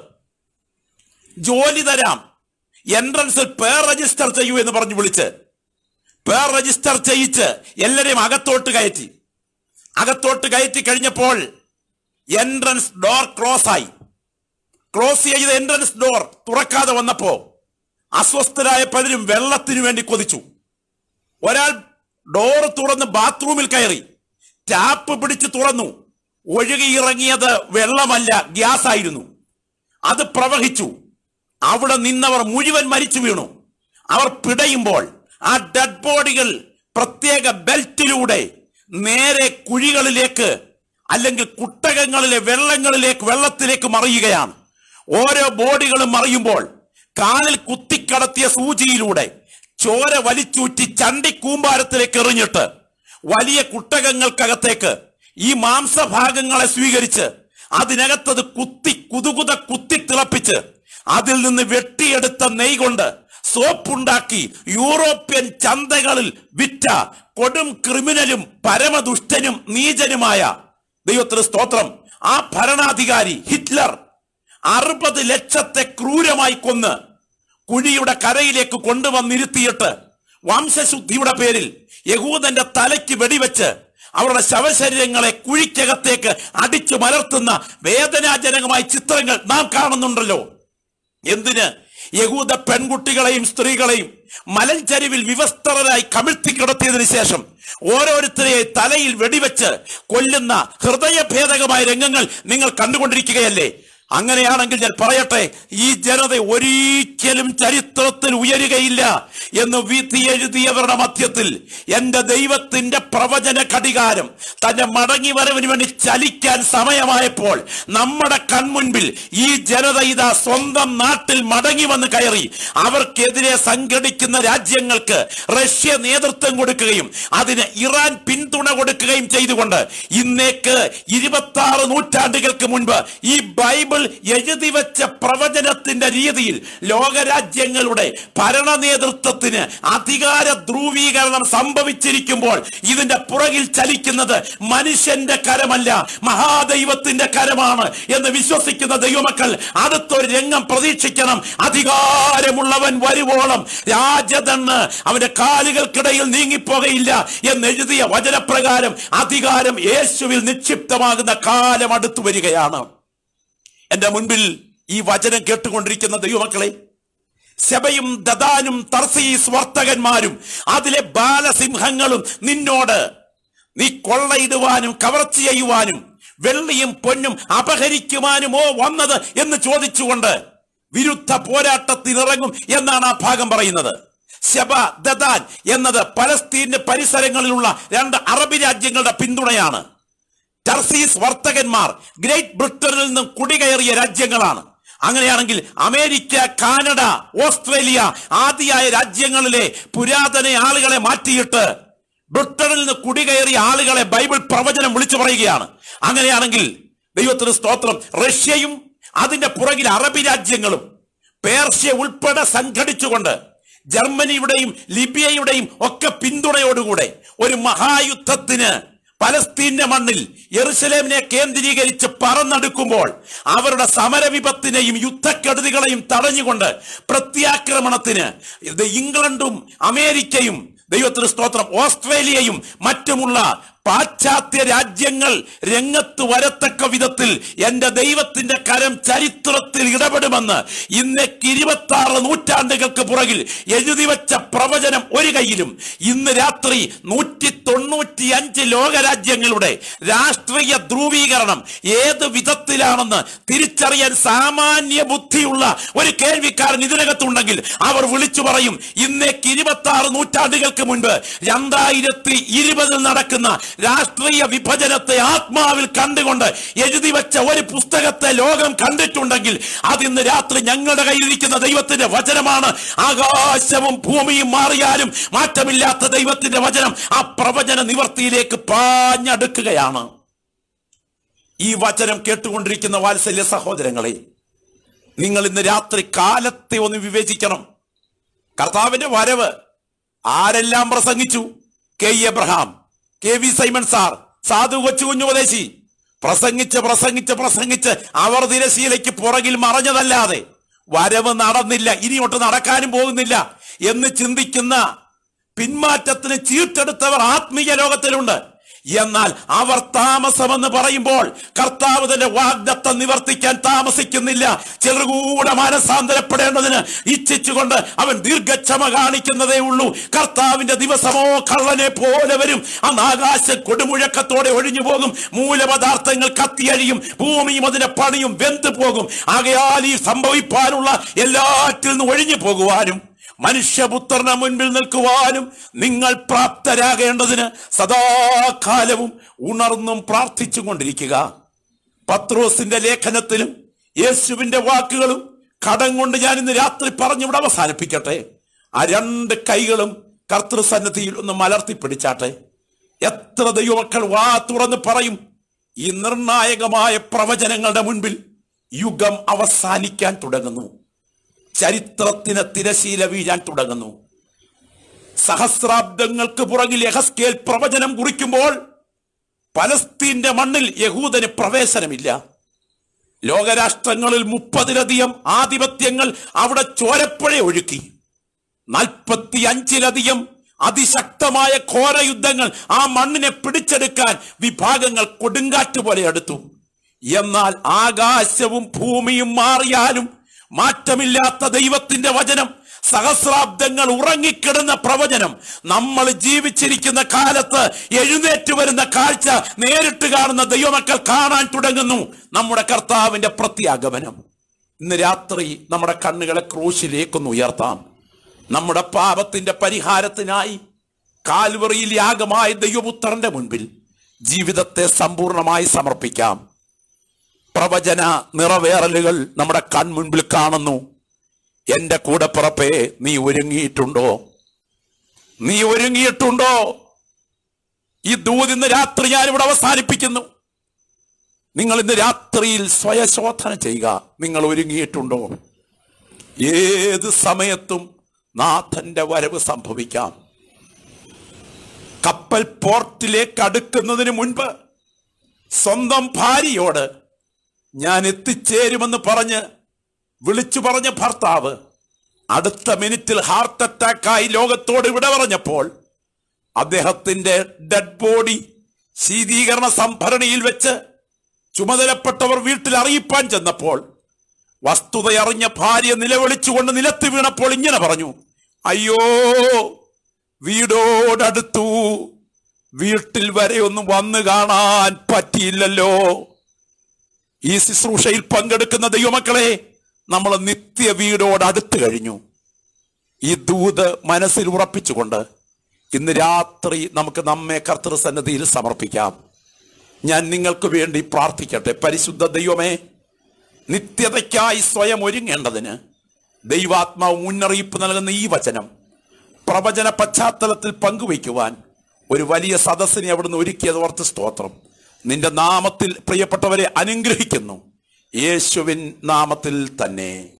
A: ജോലി തരാം, എൻട്രൻസിൽ പേർ രജിസ്റ്റർ ചെയ്യൂ എന്ന് പറഞ്ഞു വിളിച്ച് പേർ രജിസ്റ്റർ ചെയ്യിച്ച് എല്ലാരെയും അകത്തോട്ട് കയറ്റി. അകത്തോട്ട് കയറ്റി കഴിഞ്ഞപ്പോൾ എൻട്രൻസ് ഡോർ ക്ലോസ് ആയി. ക്ലോസ് ചെയ്ത എൻട്രൻസ് ഡോർ തുറക്കാതെ വന്നപ്പോ അസ്വസ്ഥരായ പലരും വെള്ളത്തിനു വേണ്ടി കൊതിച്ചു. ഒരാൾ ഡോർ തുറന്ന് ബാത്റൂമിൽ കയറി, ടാപ്പ് പിടിച്ച് തുറന്നു. ഒഴുകിയിറങ്ങിയത് വെള്ളമല്ല, ഗ്യാസ് ആയിരുന്നു. അത് പ്രവഹിച്ചു. അവിടെ നിന്നവർ മുഴുവൻ മരിച്ചു വീണു. അവർ പിടയുമ്പോൾ ആ ഡെഡ് ബോഡികൾ പ്രത്യേക ബെൽറ്റിലൂടെ നേരെ കുഴികളിലേക്ക് അല്ലെങ്കിൽ കുട്ടകങ്ങളിലെ വെള്ളങ്ങളിലേക്ക് വെള്ളത്തിലേക്ക് മറിയുകയാണ്. ഓരോ ബോഡികളും മറിയുമ്പോൾ കാലിൽ കുത്തിക്കടത്തിയ സൂചിയിലൂടെ ചോര വലിച്ചൂറ്റി ചണ്ടിക്കൂമ്പാരത്തിലേക്ക് എറിഞ്ഞിട്ട് വലിയ കുട്ടകങ്ങൾക്കകത്തേക്ക് ഈ മാംസഭാഗങ്ങളെ സ്വീകരിച്ച് അതിനകത്തത് കുത്തി കുതുകുത കുത്തി തിളപ്പിച്ച് അതിൽ നിന്ന് വെട്ടിയെടുത്ത നെയ് കൊണ്ട് സോപ്പുണ്ടാക്കി യൂറോപ്യൻ ചന്തകളിൽ വിറ്റ കൊടും ക്രിമിനലും പരമദുഷ്ടനും നീചനുമായ, ദൈവത്തിന് സ്തോത്രം, ആ ഭരണാധികാരി ഹിറ്റ്ലർ അറുപത് ലക്ഷത്തെ ക്രൂരമായി കൊന്ന് കുഴിയുടെ കരയിലേക്ക് കൊണ്ടുവന്നിരുത്തിയിട്ട് വംശശുദ്ധിയുടെ പേരിൽ യഹൂദന്റെ തലയ്ക്ക് വെടിവെച്ച് അവരുടെ ശവശരീരങ്ങളെ കുഴിക്കകത്തേക്ക് അടിച്ചു മലർത്തുന്ന വേദനാജനകമായ ചിത്രങ്ങൾ നാം കാണുന്നുണ്ടല്ലോ. എന്തിന്? യഹൂദ പെൺകുട്ടികളെയും സ്ത്രീകളെയും മലഞ്ചരിവിൽ വിവസ്ത്രരായി കമിഴ്ത്തി കിടത്തിയതിനു ശേഷം ഓരോരുത്തരെയും തലയിൽ വെടിവെച്ച് കൊല്ലുന്ന ഹൃദയഭേദകമായ രംഗങ്ങൾ നിങ്ങൾ കണ്ടുകൊണ്ടിരിക്കുകയല്ലേ. അങ്ങനെയാണെങ്കിൽ ഞാൻ പറയട്ടെ, ഈ ജനത ഒരിക്കലും ചരിത്രത്തിൽ ഉയരുകയില്ല എന്ന് വിധി എഴുതിയവരുടെ മധ്യത്തിൽ എന്റെ ദൈവത്തിന്റെ പ്രവചന ഘടികാരം തന്റെ മടങ്ങി വരവിന് വേണ്ടി ചലിക്കാൻ സമയമായപ്പോൾ നമ്മുടെ കൺമുൻപിൽ ഈ ജനത ഇതാ സ്വന്തം നാട്ടിൽ മടങ്ങി വന്ന് കയറി. അവർക്കെതിരെ സംഘടിക്കുന്ന രാജ്യങ്ങൾക്ക് റഷ്യ നേതൃത്വം കൊടുക്കുകയും അതിന് ഇറാൻ പിന്തുണ കൊടുക്കുകയും ചെയ്തുകൊണ്ട് ഇന്നേക്ക് ഇരുപത്തി ആറ് നൂറ്റാണ്ടുകൾക്ക് മുൻപ് ഈ ബൈബിൾ എഴുതി വെച്ച പ്രവചനത്തിന്റെ രീതിയിൽ ലോകരാജ്യങ്ങളുടെ ഭരണ നേതൃത്വത്തിന് അധികാര ധ്രുവീകരണം സംഭവിച്ചിരിക്കുമ്പോൾ ഇതിന്റെ പുറകിൽ ചലിക്കുന്നത് മനുഷ്യന്റെ കരമല്ല, മഹാദൈവത്തിന്റെ കരമാണ് എന്ന് വിശ്വസിക്കുന്ന ദൈവമക്കൾ അടുത്തൊരു രംഗം പ്രതീക്ഷിക്കണം. അധികാരമുള്ളവൻ വരുവോളം രാജതണ്ണ് അവന്റെ കാലുകൾക്കിടയിൽ നീങ്ങിപ്പോകയില്ല എന്നെഴുതിയ വചനപ്രകാരം അധികാരം യേശുവിൽ നിക്ഷിപ്തമാകുന്ന കാലം അടുത്തു വരികയാണ്. എന്റെ മുൻപിൽ ഈ വചനം കേട്ടുകൊണ്ടിരിക്കുന്ന ദൈവമക്കളെ, ശബയും ദദാനും തർസീസ് വർത്തകന്മാരും അതിലെ ബാലസിംഹങ്ങളും നിന്നോട് നീ കൊള്ളയിടുവാനും കവർച്ച ചെയ്യുവാനും വെള്ളിയും പൊന്നും അപഹരിക്കുവാനുമോ വന്നത് എന്ന് ചോദിച്ചുകൊണ്ട് വിരുദ്ധ പോരാട്ടത്തിനിറങ്ങും എന്നാണ് ആ ഭാഗം പറയുന്നത്. ശബ ദദാൻ എന്നത് പലസ്തീന്റെ പരിസരങ്ങളിലുള്ള രണ്ട് അറബി രാജ്യങ്ങളുടെ പിന്തുണയാണ്. ടർസീസ് വർത്തകന്മാർ ഗ്രേറ്റ് ബ്രിട്ടനിൽ നിന്നും കുടികയറിയ രാജ്യങ്ങളാണ്. അങ്ങനെയാണെങ്കിൽ അമേരിക്ക, കാനഡ, ഓസ്ട്രേലിയ ആദിയായ രാജ്യങ്ങളിലെ പുരാതന ആളുകളെ മാറ്റിയിട്ട് ബ്രിട്ടനിൽ നിന്ന് കുടികയറിയ ആളുകളെ ബൈബിൾ പ്രവചനം വിളിച്ചു പറയുകയാണ്. അങ്ങനെയാണെങ്കിൽ ദൈവത്തിന് സ്തോത്രം, റഷ്യയും അതിന്റെ പുറകിൽ അറബി രാജ്യങ്ങളും പേർഷ്യ ഉൾപ്പെടെ സംഘടിച്ചുകൊണ്ട് ജർമ്മനിയുടെയും ലിബിയയുടെയും ഒക്കെ പിന്തുണയോടുകൂടെ ഒരു മഹായുദ്ധത്തിന് പലസ്തീന്റെ മണ്ണിൽ യെരുശലേമിനെ കേന്ദ്രീകരിച്ച് പറന്നെടുക്കുമ്പോൾ അവരുടെ സമരവിപത്തിനെയും യുദ്ധക്കെടുതികളെയും തടഞ്ഞുകൊണ്ട് പ്രത്യാക്രമണത്തിന് ഇംഗ്ലണ്ടും അമേരിക്കയും ദൈവത്തിന് സ്തോത്രം ഓസ്ട്രേലിയയും മറ്റുമുള്ള പാശ്ചാത്യ രാജ്യങ്ങൾ രംഗത്ത് വരത്തക്ക വിധത്തിൽ എന്റെ ദൈവത്തിന്റെ കരം ചരിത്രത്തിൽ ഇടപെടുമെന്ന് ഇന്നേക്ക് ഇരുപത്തി ആറ് നൂറ്റാണ്ടുകൾക്ക് പുറകിൽ എഴുതി വെച്ച പ്രവചനം ഒരു കയ്യിലും, ഇന്ന് രാത്രി നൂറ്റി തൊണ്ണൂറ്റി അഞ്ച് ലോകരാജ്യങ്ങളുടെ രാഷ്ട്രീയ ധ്രുവീകരണം ഏത് വിധത്തിലാണെന്ന് തിരിച്ചറിയാൻ സാമാന്യ ബുദ്ധിയുള്ള ഒരു കേൾവിക്കാരൻ ഇതിനകത്തുണ്ടെങ്കിൽ അവർ വിളിച്ചു പറയും, ഇന്നേക്ക് ഇരുപത്തി ആറ് നൂറ്റാണ്ടുകൾക്ക് മുൻപ് രണ്ടായിരത്തി ഇരുപതിൽ നടക്കുന്ന രാഷ്ട്രീയ വിഭജനത്തെ ആത്മാവിൽ കണ്ടുകൊണ്ട് എഴുതി വെച്ച ഒരു പുസ്തകത്തെ ലോകം കണ്ടിട്ടുണ്ടെങ്കിൽ അതിന്ന് രാത്രി ഞങ്ങളുടെ കയ്യിലിരിക്കുന്ന ദൈവത്തിന്റെ വചനമാണ്. ആകാശവും ഭൂമിയും മാറിയാലും മാറ്റമില്ലാത്ത ദൈവത്തിന്റെ വചനം ആ പ്രവചന നിവർത്തിയിലേക്ക് പാഞ്ഞടുക്കുകയാണ്. ഈ വചനം കേട്ടുകൊണ്ടിരിക്കുന്ന വാത്സല്യ സഹോദരങ്ങളെ, നിങ്ങൾ ഇന്ന് രാത്രി കാലത്തെ ഒന്ന് വിവേചിക്കണം. കർത്താവിന്റെ വരവ് ആരെല്ലാം പ്രസംഗിച്ചു? K Abraham, K V Simon sir, Sadhu Kochu കുഞ്ഞുപദേശി പ്രസംഗിച്ച് പ്രസംഗിച്ച് പ്രസംഗിച്ച് അവർ തിരശീലയ്ക്ക് പുറകിൽ മറഞ്ഞതല്ലാതെ വരവ് നടന്നില്ല, ഇനിയൊട്ട് നടക്കാനും പോകുന്നില്ല എന്ന് ചിന്തിക്കുന്ന പിന്മാറ്റത്തിന് ചീട്ടെടുത്തവർ ആത്മീയ ലോകത്തിലുണ്ട്. എന്നാൽ അവർ താമസമെന്ന് പറയുമ്പോൾ കർത്താവ് തന്റെ വാഗ്ദത്തം നിവർത്തിക്കാൻ താമസിക്കുന്നില്ല. ചിലർ കൂടെ മാനസാന്തരപ്പെടേണ്ടതിന് ഇച്ഛിച്ചുകൊണ്ട് അവൻ ദീർഘക്ഷമ കാണിക്കുന്നതേ ഉള്ളൂ. കർത്താവിന്റെ ദിവസമോ കള്ളനെ പോലെ വരും. അന്ന് ആകാശം കൊടുമുഴക്കത്തോടെ ഒഴിഞ്ഞു പോകും, മൂലപദാർത്ഥങ്ങൾ കത്തിയഴിയും, ഭൂമിയും അതിന്റെ പണിയും വെന്തു പോകും. ആകയാൽ ഈ സംഭവിപ്പാനുള്ള എല്ലാറ്റിൽ നിന്ന് ഒഴിഞ്ഞു പോകുവാനും മനുഷ്യപുത്രന് മുൻപിൽ നിൽക്കുവാനും നിങ്ങൾ പ്രാപ്തരാകേണ്ടതിന് സദാകാലവും ഉണർന്നും പ്രാർത്ഥിച്ചു കൊണ്ടിരിക്കുക. പത്രോസിന്റെ ലേഖനത്തിലും യേശുവിന്റെ വാക്കുകളും കടം കൊണ്ട് ഞാൻ ഇന്ന് രാത്രി പറഞ്ഞിവിടെ അവസാനിപ്പിക്കട്ടെ. ആ രണ്ട് കൈകളും കർത്തൃസന്നിധിയിൽ ഒന്ന് മലർത്തിപ്പിടിച്ചാട്ടെ. എത്ര ദൈവമക്കൾ വാ തുറന്ന് പറയും, ഈ നിർണായകമായ പ്രവചനങ്ങളുടെ മുൻപിൽ യുഗം അവസാനിക്കാൻ തുടങ്ങുന്നു, ചരിത്രത്തിന് തിരശീല വീഴാൻ തുടങ്ങുന്നു. സഹസ്രാബ്ദങ്ങൾക്ക് പുറകിൽ യഹസ്കേൽ പ്രവചനം കുറിക്കുമ്പോൾ പലസ്തീന്റെ മണ്ണിൽ യഹൂദന് പ്രവേശനമില്ല. ലോകരാഷ്ട്രങ്ങളിൽ മുപ്പതിലധികം ആധിപത്യങ്ങൾ അവിടെ ചോരപ്പുഴ ഒഴുക്കി. നാൽപ്പത്തി അഞ്ചിലധികം അതിശക്തമായ ഘോര യുദ്ധങ്ങൾ ആ മണ്ണിനെ പിടിച്ചെടുക്കാൻ വിഭാഗങ്ങൾ കൊടുങ്കാറ്റ് പോലെ അടുത്തു. എന്നാൽ ആകാശവും ഭൂമിയും മാറിയാലും മാറ്റമില്ലാത്ത ദൈവത്തിന്റെ വചനം സഹസ്രാബ്ദങ്ങൾ ഉറങ്ങിക്കിടുന്ന പ്രവചനം നമ്മൾ ജീവിച്ചിരിക്കുന്ന കാലത്ത് എഴുന്നേറ്റ് വരുന്ന കാഴ്ച നേരിട്ട് കാണുന്ന ദൈവമക്കൾ കാണാൻ തുടങ്ങുന്നു. നമ്മുടെ കർത്താവിന്റെ പ്രത്യാഗമനം. ഇന്ന് രാത്രി നമ്മുടെ കണ്ണുകളെ ക്രൂശിലേക്കൊന്ന് ഉയർത്താം. നമ്മുടെ പാപത്തിന്റെ പരിഹാരത്തിനായി കാൽവറിയിൽ യാഗമായ ദൈവപുത്രന്റെ മുൻപിൽ ജീവിതത്തെ സമ്പൂർണമായി സമർപ്പിക്കാം. പ്രവചന നിറവേറലുകൾ നമ്മുടെ കൺമുൻപിൽ കാണുന്നു. എന്റെ കൂടപ്പിറപ്പേ, നീ ഒരുങ്ങിയിട്ടുണ്ടോ? നീ ഒരുങ്ങിയിട്ടുണ്ടോ? ഈ ദൂത് ഇന്ന് രാത്രി ഞാനിവിടെ അവസാനിപ്പിക്കുന്നു. നിങ്ങൾ ഇന്ന് രാത്രിയിൽ സ്വയശോധന ചെയ്യുക. നിങ്ങൾ ഒരുങ്ങിയിട്ടുണ്ടോ? ഏത് സമയത്തും നാഥന്റെ വരവ് സംഭവിക്കാം. കപ്പൽ പോർട്ടിലേക്ക് അടുക്കുന്നതിന് മുൻപ് സ്വന്തം ഭാര്യയോട് ഞാൻ എത്തിച്ചേരുമെന്ന് പറഞ്ഞ് വിളിച്ചു പറഞ്ഞ ഭർത്താവ് അടുത്ത മിനിറ്റിൽ ഹാർട്ട് അറ്റാക്കായി ലോകത്തോട് വിട പറഞ്ഞപ്പോൾ അദ്ദേഹത്തിന്റെ ഡെഡ് ബോഡി ശീതീകരണ സംഭരണിയിൽ വെച്ച് ചുമതലപ്പെട്ടവർ വീട്ടിൽ അറിയിപ്പാൻ ചെന്നപ്പോൾ വസ്തുതയറിഞ്ഞ ഭാര്യ നിലവിളിച്ചുകൊണ്ട് നിലത്ത് വീണപ്പോൾ ഇങ്ങനെ പറഞ്ഞു, അയ്യോ, വീടോടടുത്തു, വീട്ടിൽ വരെ ഒന്നും വന്നു കാണാൻ പറ്റിയില്ലല്ലോ. ഈ ശുശ്രൂഷയിൽ പങ്കെടുക്കുന്ന ദൈവമക്കളെ, നമ്മൾ നിത്യ വീടോട് അടുത്ത് കഴിഞ്ഞു. ഈ ദൂത് മനസ്സിൽ ഉറപ്പിച്ചുകൊണ്ട് ഇന്ന് രാത്രി നമുക്ക് നമ്മെ കർത്തൃസന്നിധിയിൽ സമർപ്പിക്കാം. ഞാൻ നിങ്ങൾക്ക് വേണ്ടി പ്രാർത്ഥിക്കട്ടെ. പരിശുദ്ധ ദൈവമേ, നിത്യതയ്ക്കായി സ്വയം ഒരുങ്ങേണ്ടതിന് ദൈവാത്മാവ് മുന്നറിയിപ്പ് നൽകുന്ന ഈ വചനം പ്രവചന പശ്ചാത്തലത്തിൽ പങ്കുവയ്ക്കുവാൻ ഒരു വലിയ സദസ്സിനെ അവിടുന്ന് ഒരുക്കിയത് ഓർത്ത് സ്തോത്രം. നിന്റെ നാമത്തിൽ പ്രിയപ്പെട്ടവരെ അനുഗ്രഹിക്കുന്നു. യേശുവിൻ നാമത്തിൽ തന്നെ.